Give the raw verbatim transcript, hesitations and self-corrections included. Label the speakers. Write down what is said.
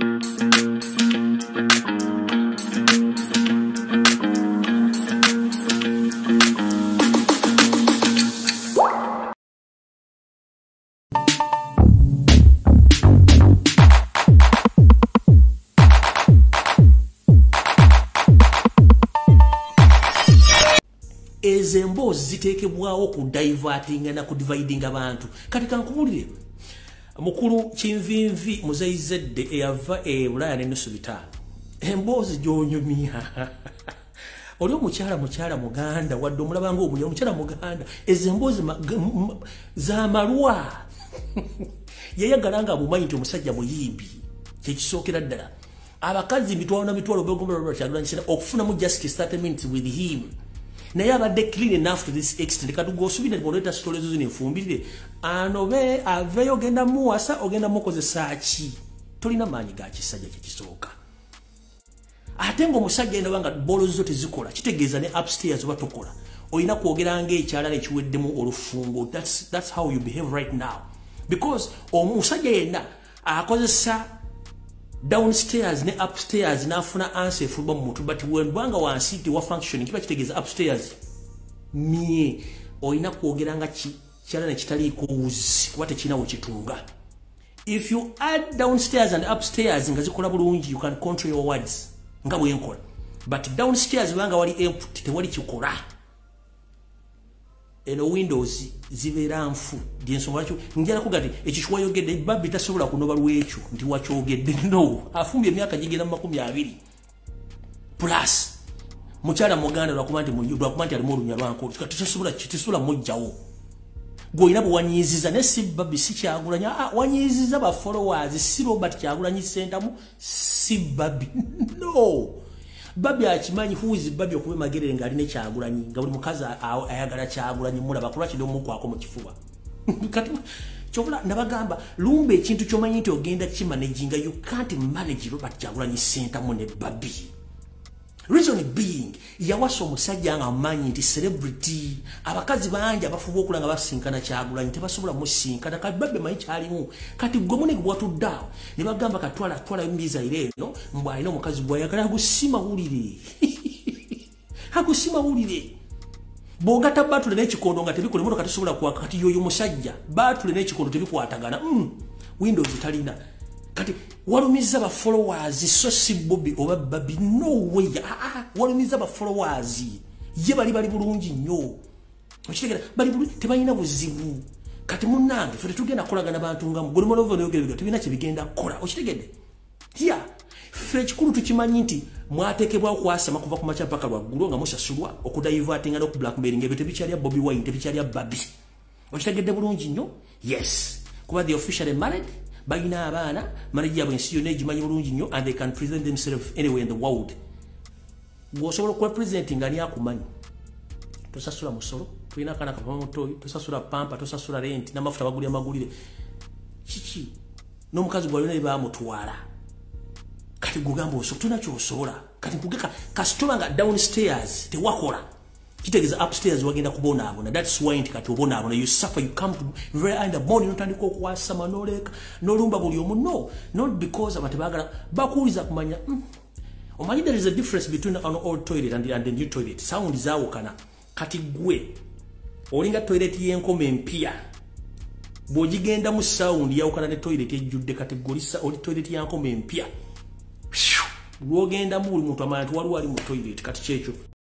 Speaker 1: Ezembozi zitekebwawo ku diverting na ku dividing abantu. Kati kankubulire mukulu Kinvinvi muzayizedde eyava e Bulaya n'ennusu bitano. Embozi gyonyumya. Oli omukyala mukyala Muganda wadde omulabanga omunya omukyala Muganda ezembozi za malwa. Yayagalanga abumanyi nti omusajja muyimbi kyekisookera ddala. Abakazi mitwalo na mitwalo begomba kyalwanyisa okufunamu justice thirty minutes with him. Naye abadde clean enough to this extent kati gosubira boleta stories zino enfumbirire anobe aveyo genda muwasa ogenda mukozesa ki tolina maanyi ga kisajja kikisooka ate ngo musajja enda wanga bolo zo tezikola kitegeeza ne upstairs batokola oyina kwogera ng'ekyala nekiweddemu olufungo. That's, that's how you behave right now because omusajja yenna akozesa downstairs ne upstairs nafuna answer fulba mu mutu but when banga wansi ti wa function kiba kitegeza upstairs mie oyina kwogeranga ki kyala ne kitali ko uzi wate kinawo kitunga. If you add downstairs and upstairs nga zikola bulungi you can control your words nga bwe nkola but downstairs banga wali empty te wali kikola eno windows zibera nfu dyensonga kyo njala kugati ekishwa yogedde babbi tasobola kunoba lwekyo nti wakyogedde no afumbye emyaka gigenda mu makumi abiri plus mukyala Muganda lwakumanti mu lwakumanti ali mu lunya lwanko tusobola kitisobola mujjawo goyina bwanyiziza ne si babbi si kyagulanya ah wanyiziza ba followers si Robert kyagulanyi sentamu si babbi no Babi akimanyi huizi babi okuba magerere nga aline kyagulanyi nga buli mukazi ayagala kyagulanyi mulaba kulwa kido mukwako mu kifuba kati kyobula nabagamba lumbe ekintu kyomanyi nti ogenda kimanaging you can't manage Robert Kyagulanyi center mu ne babi. Reason being yawasa omusajja nga amanyi nti celebrity abakazi bangi abafuba okulanga basinkana Kyagulanyi tebasobola musinkana kati babi manyi kyalimu kati gomune gwatuddawo ne bagamba katwala twala mbiza ile no mbwa ino mukazi bwa yagala gusima wulire hagusima wulire bogata batule n'ekikondo nga tebikole moto katisobola kwa kati yoyo musajja batule n'ekikondo tebikwatagana mm windows talina kati walumiza ba followers so si Bobi oba babi no way ah ah walumiza ba followers ye bali bali bulungi nnyo okitegera bali bulungi tebalina buzibu kati munnange fete tugenda kolagana bantu nga mugolo molovo n'ogerega tubina kibigenda kola okitegedde tia fete kulu tukimanyi nti mwatekebwa kwasama kuva ku macha paka lwaggulu nga musasulwa okudivertinga no ku blackmailing ebyo tebikyalya Bobi Wine tebikyalya babi okitegedde bulungi nnyo yes kuba the officially married bagina abana manager bwensi yone gimanyi bulungi nnyo and they can present themselves anywhere in the world gwosobola kuba presenting ani akumanyi tosasula musolo tulina kana kava mutoyi tosasula pampa tosasula rent n'amafuta bagulya magulire kiki n'omukazi gwalina libamutwala kati gugamba oso tuna kyosobola kati kugeka kasitoma nga downstairs tewakola kitegeza upstairs wagenda kubona abona that's why nti kati obona abona you suffer you come to very early in the morning notandika okwasa manoleka nolumba buli omu no not because abatebagala bakuliza kumanya mm. Omanyi there is a difference between an old toilet and, and the new toilet sound zawo kana kati gwe olinga toilet yenkome empia bwogigenda mu sound yawukana ne toilet ejjudde kati golisa oli toilet yankome empia lwogenda mu buli muntu amanya wali wali mu toilet kati kyekyo